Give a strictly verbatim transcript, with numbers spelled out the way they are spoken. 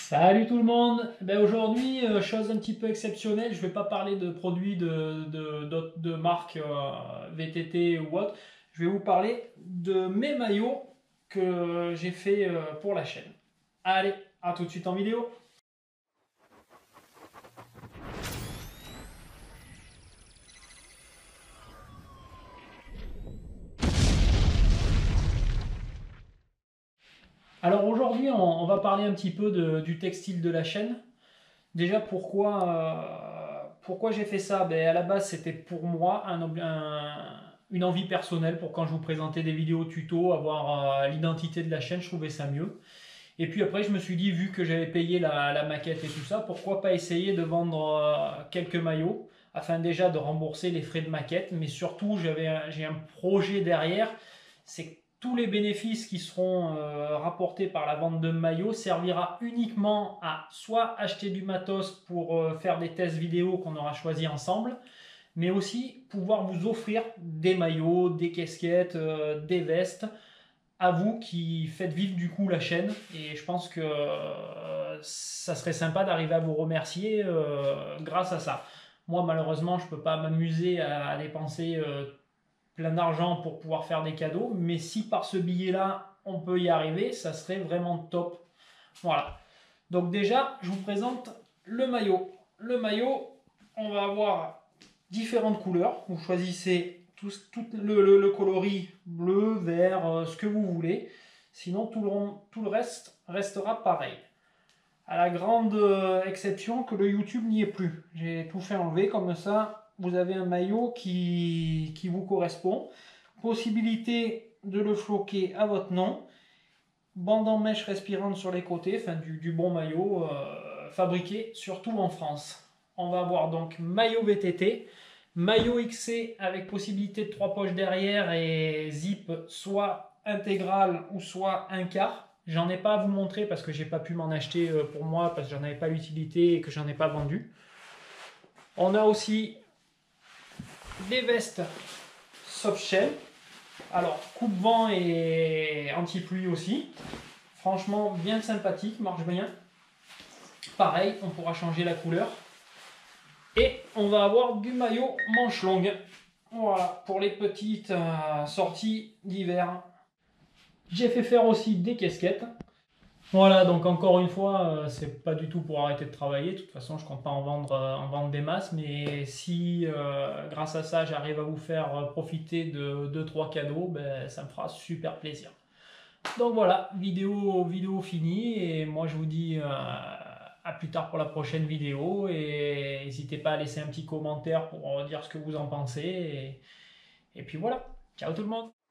Salut tout le monde. Ben aujourd'hui, euh, chose un petit peu exceptionnelle, je vais pas parler de produits de, de, d'autres- de marques euh, V T T ou autre. Je vais vous parler de mes maillots que j'ai fait euh, pour la chaîne. Allez, à tout de suite en vidéo. Alors aujourd'hui, on, on va parler un petit peu de- du textile de la chaîne. Déjà, pourquoi, euh, pourquoi j'ai fait ça? Ben, à la base, c'était pour moi un, un- une envie personnelle pour quand je vous présentais des vidéos tuto, avoir euh, l'identité de la chaîne, je trouvais ça mieux. Et puis après, je me suis dit, vu que j'avais payé la, la maquette et tout ça, pourquoi pas essayer de vendre euh, quelques maillots afin déjà de rembourser les frais de maquette, mais surtout, j'avais, un- j'ai un projet derrière, c'est que tous les bénéfices qui seront euh, rapportés par la vente de maillots servira uniquement à soit acheter du matos pour euh, faire des tests vidéo qu'on aura choisi ensemble, mais aussi pouvoir vous offrir des maillots, des casquettes, euh, des vestes à vous qui faites vivre du coup la chaîne. Et je pense que euh, ça serait sympa d'arriver à vous remercier euh, grâce à ça. Moi, malheureusement, je ne peux pas m'amuser à, à dépenser euh, plein d'argent pour pouvoir faire des cadeaux, mais si par ce billet-là, on peut y arriver, ça serait vraiment top. Voilà. Donc déjà, je vous présente le maillot. Le maillot, on va avoir différentes couleurs. Vous choisissez tout, tout le, le, le, coloris bleu, vert, euh, ce que vous voulez. Sinon, tout le, tout le reste restera pareil. À la grande euh, exception que le YouTube n'y est plus. J'ai tout fait enlever, comme ça, vous avez un maillot qui, qui vous correspond. Possibilité de le floquer à votre nom. Bande en mèche respirante sur les côtés, enfin du, du bon maillot euh, fabriqué surtout en France. On va avoir donc maillot V T T, maillot X C avec possibilité de trois poches derrière et zip soit intégral ou soit un quart. J'en ai pas à vous montrer parce que j'ai pas pu m'en acheter pour moi parce que j'en avais pas l'utilité et que j'en ai pas vendu. On a aussi des vestes soft shell. Alors coupe-vent et anti-pluie aussi. Franchement, bien sympathique, marche bien. Pareil, on pourra changer la couleur. Et on va avoir du maillot manche longue. Voilà, pour les petites euh, sorties d'hiver. J'ai fait faire aussi des casquettes. Voilà, donc encore une fois, euh, c'est pas du tout pour arrêter de travailler. De toute façon, je compte pas en vendre, euh, en vendre des masses. Mais si, euh, grâce à ça, j'arrive à vous faire profiter de deux trois cadeaux, ben, ça me fera super plaisir. Donc voilà, vidéo, vidéo finie et moi je vous dis euh, à plus tard pour la prochaine vidéo et n'hésitez pas à laisser un petit commentaire pour dire ce que vous en pensez et, et puis voilà, ciao tout le monde.